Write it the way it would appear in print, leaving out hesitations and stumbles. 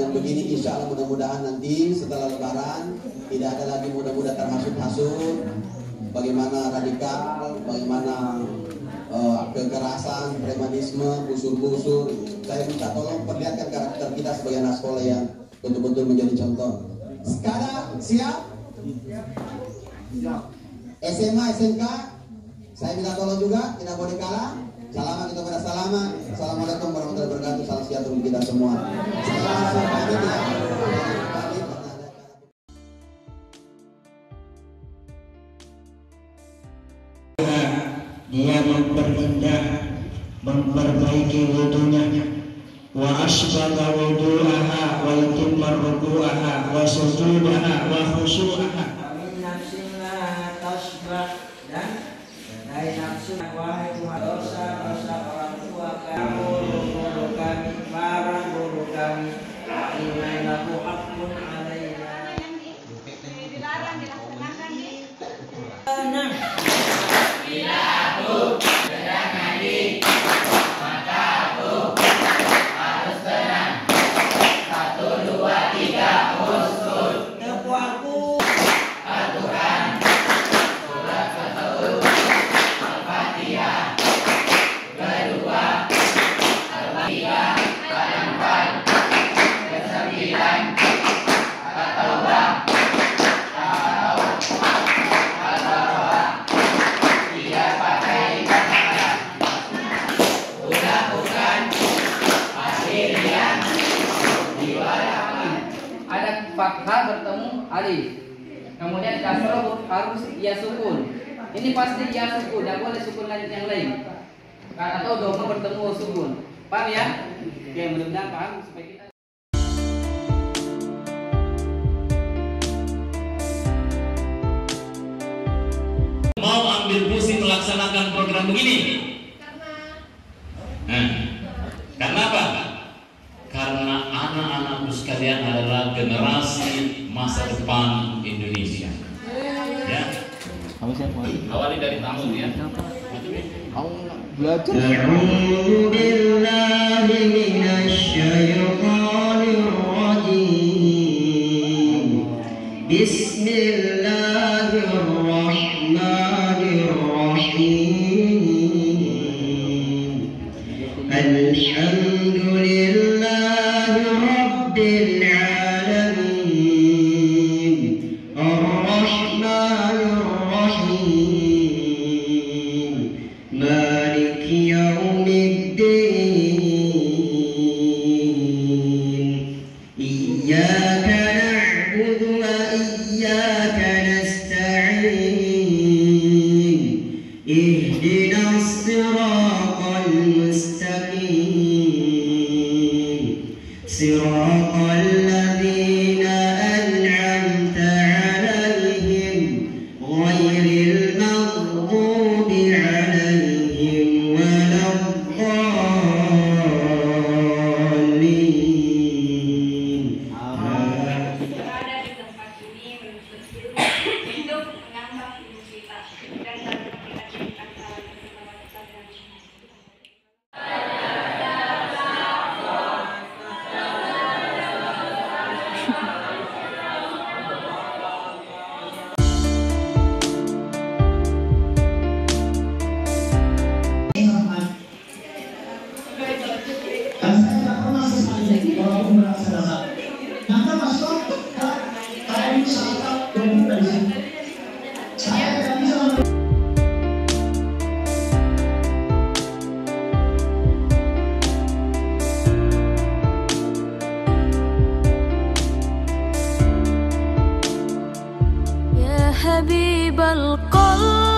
dengan begini insya Allah mudah-mudahan nanti setelah Lebaran tidak ada lagi mudah-mudahan terhasut-hasut bagaimana radikal, bagaimana kekerasan, premanisme, busur-busur. Saya minta tolong perlihatkan karakter kita sebagai anak sekolah yang betul-betul menjadi contoh. Sekarang siap? SMA, SMK, saya minta tolong juga, tidak boleh kalah. Salaman kita pada salaman. Assalamualaikum warahmatullahi wabarakatuh. Salam sejahtera untuk kita semua. Saya langsung pamit ya. Dia memperindah, memperbaiki wudunya, wa asbagha wudu'aha wa yutimma ruku'aha wa sujudaha wa khusyu'aha. Amin nafsillah tasbah dan dari nafsu wahai Tuhan dosa orang tua guru kami, para guru kami, innahu haqqun alaina. Dilarang dilaksanakan di fathah bertemu alif, kemudian kasroh harus ya sukun. Ini pasti ya sukun, tidak boleh sukun lanjut yang lain. Atau doma bertemu sukun. Paham ya? Oke, mudah-mudahan paham supaya kita. Mau ambil pusing melaksanakan program begini? Karena apa? Karena anak-anakku sekalian adalah generasi masa depan Indonesia. Ya. Awali dari tamu ya. Belajar. A'udzu billahi minasyaitonir rajim. Bismillahirrahmanirrahim. Alhamdulillahi rabbil alamin. Ar-Rahmanir Rahim. Maliki yaumiddin. Iyyaka na'budu wa iyyaka nasta'in. Ihdinas siratal mustaqim. Siratal ladzina an'amta 'alaihim ghairil maghdubi 'alaihim waladdallin. berada di tempat ini hidup menambah ilmu kita dan dapat kita jadikan kawan bersama kita dan يا حبيب القلب